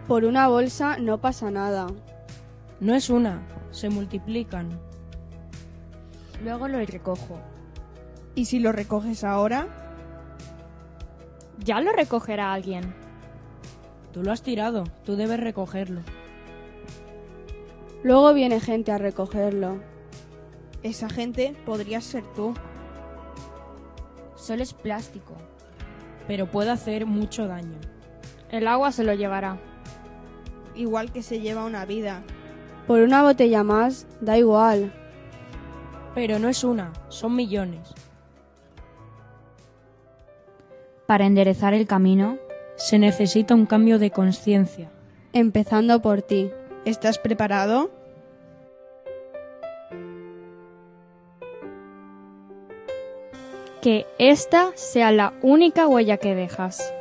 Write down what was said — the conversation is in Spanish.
Por una bolsa no pasa nada. No es una, se multiplican. Luego lo recojo. ¿Y si lo recoges ahora? Ya lo recogerá alguien. Tú lo has tirado, tú debes recogerlo. Luego viene gente a recogerlo. Esa gente podría ser tú. Solo es plástico. Pero puede hacer mucho daño. El agua se lo llevará. Igual que se lleva una vida. Por una botella más, da igual. Pero no es una, son millones. Para enderezar el camino, Se necesita un cambio de conciencia. Empezando por ti. ¿Estás preparado? que esta sea la única huella que dejas.